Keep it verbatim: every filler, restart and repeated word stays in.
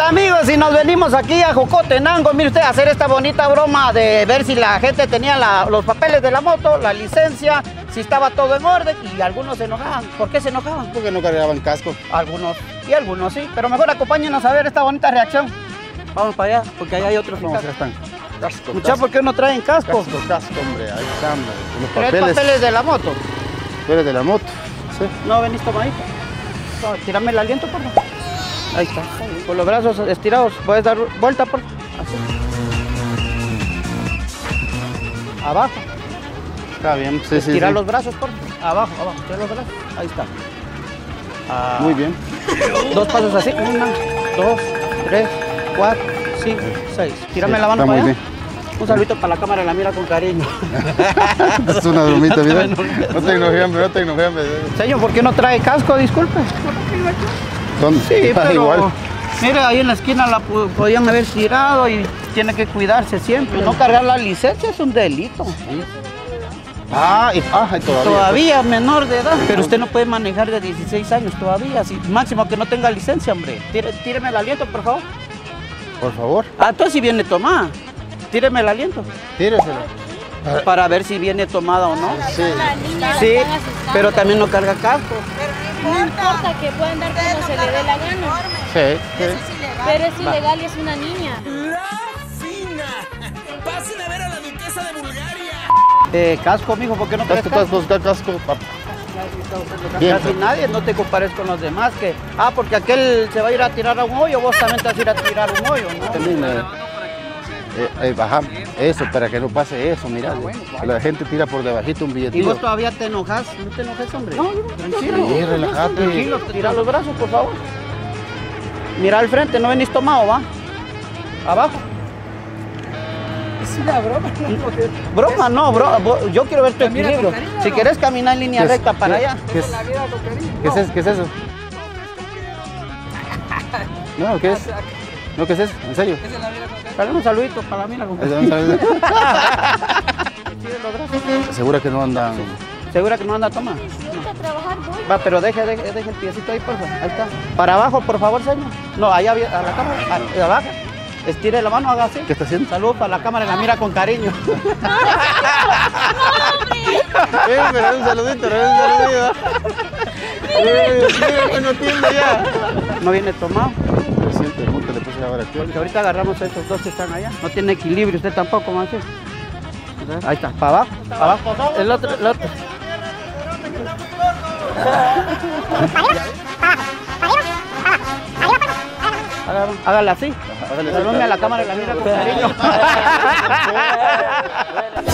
amigos, y nos venimos aquí a Jocotenango, mire usted, a hacer esta bonita broma de ver si la gente tenía la, los papeles de la moto, la licencia, si estaba todo en orden, y algunos se enojaban. ¿Por qué se enojaban? Porque no cargaban casco. Algunos, y algunos sí, pero mejor acompáñenos a ver esta bonita reacción. Vamos para allá, porque allá hay otros. No, ya están. Casco, Mucha, ¿por qué no traen casco? Casco, casco, hombre, ahí están, hombre. Los ¿Tres papeles, papeles de la moto? papeles de la moto, sí. No, venís tomadito. No, tírame el aliento, por favor. Ahí está. Con los brazos estirados, puedes dar vuelta, por favor. Así. Abajo. Está bien, sí, sí. Tira sí. los brazos, por favor. Abajo, abajo. Tira los brazos. Ahí está. Ah, Muy bien. Dos pasos así. Una, dos, tres, cuatro, cinco, seis. Tírame Sí, la mano está para muy allá. bien. Un saludito para la cámara, la mira con cariño. Es una bromita, mira. No te enojes, hombre, no te enojes, hombre. Señor, ¿por qué no trae casco? Disculpe. Son Sí, pero igual. mire, ahí en la esquina la po- podían haber tirado y tiene que cuidarse siempre. No cargar la licencia es un delito. Ah, y, ah, y todavía. Todavía menor de edad. Pero usted no puede manejar de dieciséis años todavía. Si, máximo que no tenga licencia, hombre. Tire- tíreme el aliento, por favor. Por favor, Ah, entonces si viene tomada. Tíreme el aliento. tíreselo. Para ver si viene tomada o no. Sí. La niña la Sí, están asustando. pero también no carga casco. No importa que puedan dar cuando se le dé la gana. Sí, sí. Pero es ilegal y es una niña. ¡La fina! ¡Pasen a ver a la duquesa de Bulgaria! Eh, casco, mijo, ¿por qué no traes Casco, casco? casco, casco, papá. Bien. Casi nadie, no te compares con los demás que, ah, porque aquel se va a ir a tirar a un hoyo, vos también te vas a ir a tirar a un hoyo, ¿no? También, eh, eh, eh, baja eso, para que no pase eso, mira. La gente tira por debajito un Y billetito. vos todavía te enojas, no te enojes, hombre. No, tranquilo. Sí, relájate. Tranquilo, tira los brazos, por favor. Mira al frente, no venís tomado, va. Abajo. Es una broma. Broma, no, bro. vos- Yo quiero ver tu equilibrio. Si querés caminar en línea ¿Qué es- recta para qué- allá. ¿Qué es, ¿qué es eso? ¿Qué es eso? No, ¿qué es? No, ¿qué es eso? ¿En serio? Dale un saludito para mí. ¿Segura que no andan? ¿Segura que no anda a tomar? Si ahorita a trabajar voy. Va, pero deje, deje, deje el piecito ahí, por favor. Ahí está. Para abajo, por favor, señor. No, allá vi- a la cámara. a- abajo. Estire la mano, haga así. ¿Qué está haciendo? Saludos para la cámara, la mira con cariño. Eh, me da un saludito, me da un saludito. Eh, mira, no entiendo ya. No viene tomado. Siente, el monte le puse ahora aquí. Porque ahorita agarramos a estos dos que están allá. No tiene equilibrio, usted tampoco, ¿cómo así? Ahí está, para abajo, para abajo. El otro, el otro. Hágalo, hágala así. Hágale así. Salúdame a la cámara, la mira con cariño.